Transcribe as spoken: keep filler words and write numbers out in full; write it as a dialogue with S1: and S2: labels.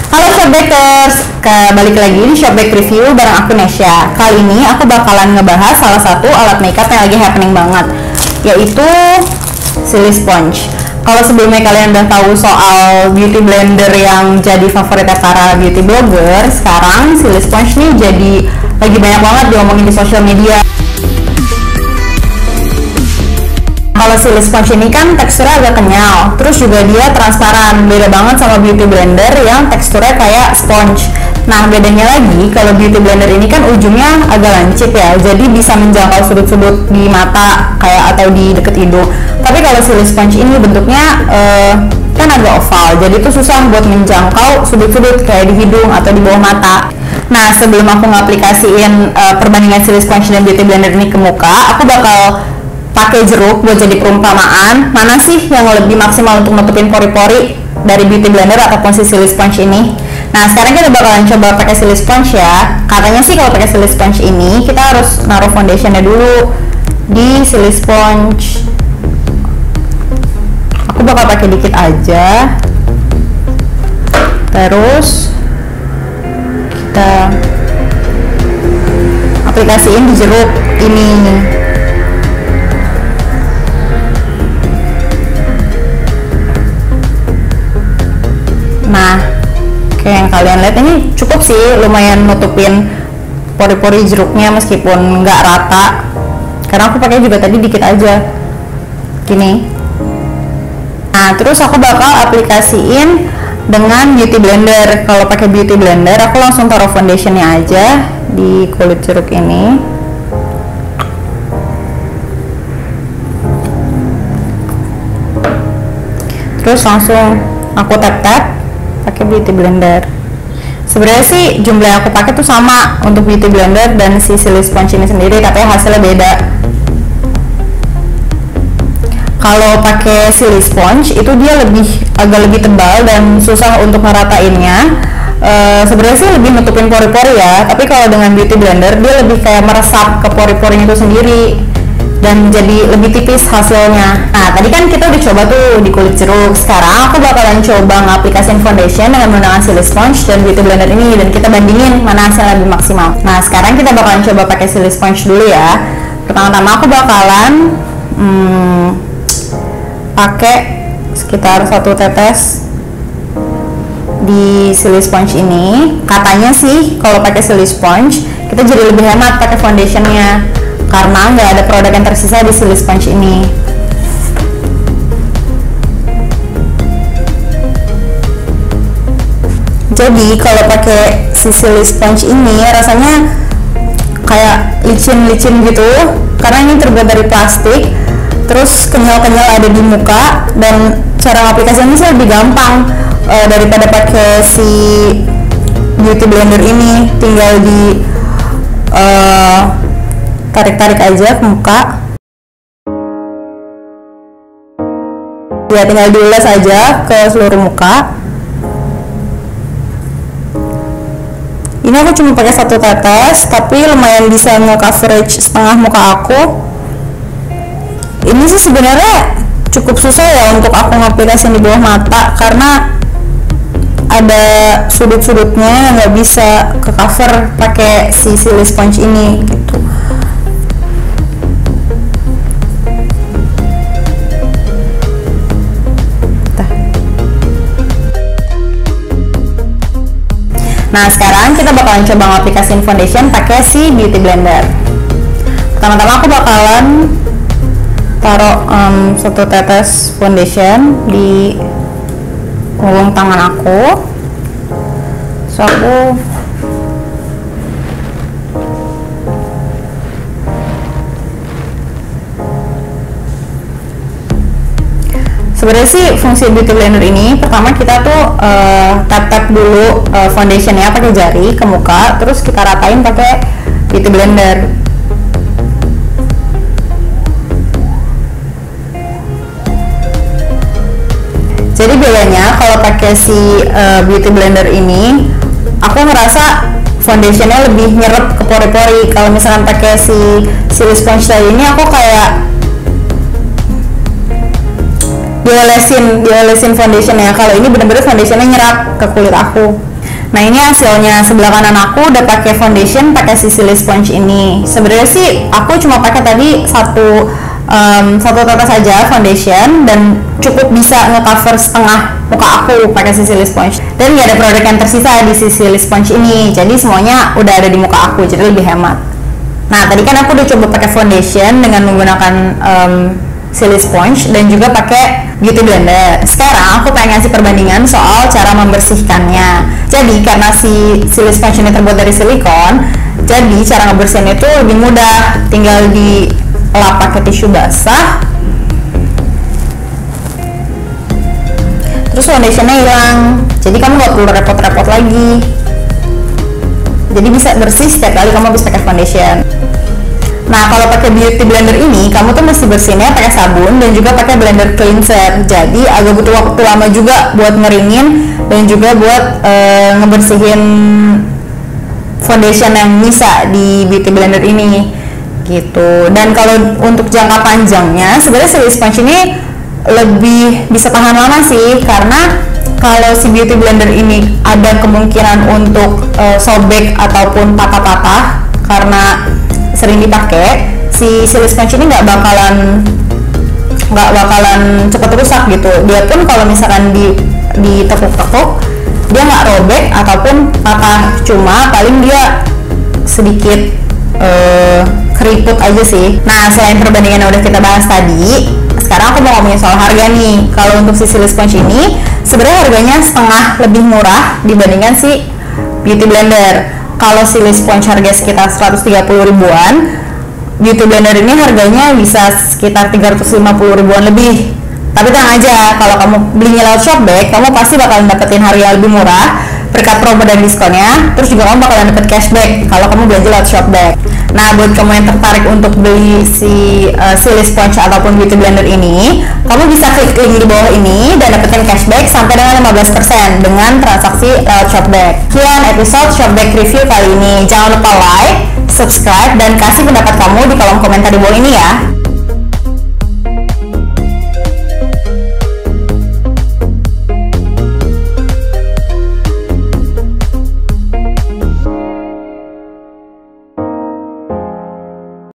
S1: Halo Shopbackers, balik lagi di Shopback Review bareng aku Nesya. Kali ini aku bakalan ngebahas salah satu alat makeup yang lagi happening banget, yaitu Silly Sponge. Kalau sebelumnya kalian udah tahu soal beauty blender yang jadi favoritnya para beauty blogger, sekarang Silly Sponge nih jadi lagi banyak banget diomongin di sosial media. Kalau Silly Sponge ini kan teksturnya agak kenyal, terus juga dia transparan, beda banget sama beauty blender yang teksturnya kayak sponge. Nah, bedanya lagi kalau beauty blender ini kan ujungnya agak lancip ya, jadi bisa menjangkau sudut-sudut di mata kayak atau di deket hidung. Tapi kalau Silly Sponge ini bentuknya uh, kan agak oval, jadi tuh susah buat menjangkau sudut-sudut kayak di hidung atau di bawah mata. Nah, sebelum aku ngaplikasiin uh, perbandingan Silly Sponge dan beauty blender ini ke muka, aku bakal pakai jeruk buat jadi perumpamaan mana sih yang lebih maksimal untuk nutupin pori-pori dari beauty blender ataupun si Silly Sponge ini. Nah, sekarang kita bakalan coba pakai Silly Sponge ya. Katanya sih kalau pakai Silly Sponge ini kita harus naruh foundationnya dulu di Silly Sponge. Aku bakal pakai dikit aja, terus kita aplikasiin di jeruk ini. Nah, kayak yang kalian lihat ini cukup sih, lumayan nutupin pori-pori jeruknya meskipun nggak rata. Karena aku pakai juga tadi dikit aja, gini. Nah, terus aku bakal aplikasiin dengan beauty blender. Kalau pakai beauty blender, aku langsung taruh foundationnya aja di kulit jeruk ini. Terus langsung aku tap-tap pakai beauty blender. Sebenarnya sih jumlah yang aku pakai tuh sama untuk beauty blender dan si Silly Sponge ini sendiri, tapi hasilnya beda. Kalau pakai Silly Sponge itu dia lebih agak lebih tebal dan susah untuk ngeratainnya. E, Sebenarnya sih lebih nutupin pori-pori ya, tapi kalau dengan beauty blender dia lebih kayak meresap ke pori-porinya itu sendiri dan jadi lebih tipis hasilnya. Nah, tadi kan kita udah coba tuh di kulit jeruk. Sekarang aku bakalan coba ngaplikasiin foundation dengan menggunakan Silly Sponge dan beauty blender ini, dan kita bandingin mana hasilnya lebih maksimal. Nah, sekarang kita bakalan coba pakai Silly Sponge dulu ya. Pertama-tama aku bakalan hmm, pakai sekitar satu tetes di Silly Sponge ini. Katanya sih kalau pakai Silly Sponge kita jadi lebih hemat pakai foundationnya, karena nggak ada produk yang tersisa di Silly Sponge ini. Jadi kalau pakai si Silly Sponge ini rasanya kayak licin-licin gitu, karena ini terbuat dari plastik, terus kenyal-kenyal ada di muka, dan cara aplikasinya sih lebih gampang uh, daripada pakai si beauty blender ini. Tinggal di uh, tarik-tarik aja ke muka ya, tinggal diulas aja ke seluruh muka. Ini aku cuma pakai satu tetes, tapi lumayan bisa nge-coverage setengah muka aku. Ini sih sebenarnya cukup susah ya untuk aku ngaplikasiin di bawah mata, karena ada sudut-sudutnya yang nggak bisa ke cover pakai si Silly Sponge ini gitu. Nah, sekarang kita bakalan coba ngaplikasiin foundation pakai si beauty blender. Pertama-tama aku bakalan taruh um, satu tetes foundation di ujung tangan aku. So aku sebenarnya sih fungsi beauty blender ini, pertama kita tuh uh, tap-tap dulu uh, foundationnya pakai jari ke muka, terus kita ratain pakai beauty blender. Jadi bedanya kalau pakai si uh, beauty blender ini, aku ngerasa foundationnya lebih nyerap ke pori-pori. Kalau misalkan pakai si Silly Sponge tadi ini, aku kayak diolesin diolesin foundationnya. Kalau ini bener-bener foundationnya nyerap ke kulit aku. Nah ini hasilnya, sebelah kanan aku udah pakai foundation pakai si Silly Sponge ini. Sebenarnya sih aku cuma pakai tadi satu um, satu tetes saja foundation dan cukup bisa ngecover setengah muka aku pakai si Silly Sponge. Dan nggak ada produk yang tersisa di si Silly Sponge ini, jadi semuanya udah ada di muka aku, jadi lebih hemat. Nah tadi kan aku udah coba pakai foundation dengan menggunakan um, Silly Sponge dan juga pakai beauty blender. Sekarang aku pengen ngasih perbandingan soal cara membersihkannya. Jadi karena si Silly Sponge ini terbuat dari silikon, jadi cara ngebersihinnya itu lebih mudah. Tinggal dilap pakai tisu basah, terus foundationnya hilang. Jadi kamu nggak perlu repot-repot lagi. Jadi bisa bersih setiap kali kamu habis pakai foundation. Nah kalau pakai beauty blender ini kamu tuh mesti bersihinnya pakai sabun dan juga pakai blender cleanser. Jadi agak butuh waktu lama juga buat ngeringin dan juga buat uh, ngebersihin foundation yang bisa di beauty blender ini gitu. Dan kalau untuk jangka panjangnya sebenarnya Silly Sponge ini lebih bisa tahan lama sih, karena kalau si beauty blender ini ada kemungkinan untuk uh, sobek ataupun patah-patah karena sering dipakai, si Silly Sponge ini nggak bakalan nggak bakalan cepat rusak gitu. Dia pun kalau misalkan di ditekuk-tekuk dia nggak robek ataupun patah, cuma paling dia sedikit uh, keriput aja sih. Nah selain perbandingan yang udah kita bahas tadi, sekarang aku mau ngomongin soal harga nih. Kalau untuk si Silly Sponge ini sebenarnya harganya setengah lebih murah dibandingkan si beauty blender. Kalau Silly Sponge harga sekitar seratus tiga puluh ribuan, beauty blender ini harganya bisa sekitar tiga ratus lima puluh ribuan lebih. Tapi tenang aja, kalau kamu belinya lewat Shopback, kamu pasti bakalan dapetin harga yang lebih murah berkat promo dan diskonnya. Terus juga kamu bakalan dapet cashback kalau kamu belanja lewat Shopback. Nah buat kamu yang tertarik untuk beli si uh, Silly Sponge ataupun beauty blender ini, kamu bisa klik link di bawah ini dan dapetin cashback sampai dengan lima belas persen dengan transaksi lewat Shopback. Sekian episode Shopback review kali ini. Jangan lupa like, subscribe, dan kasih pendapat kamu di kolom komentar di bawah ini ya.